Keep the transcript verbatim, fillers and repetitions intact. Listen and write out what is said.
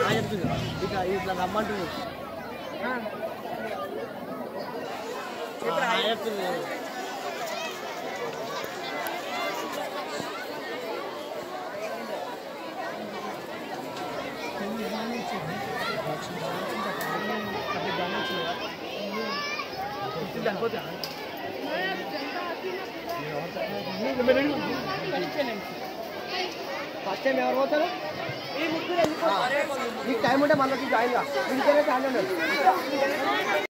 చెప్తుంది ఇక ఇట్లా రమ్మంటుంది చెప్తుంది ఫస్ట్ టైం ఎవరు పోతారు నీకు టైం ఉంటే మళ్ళీ జాయిన్ గా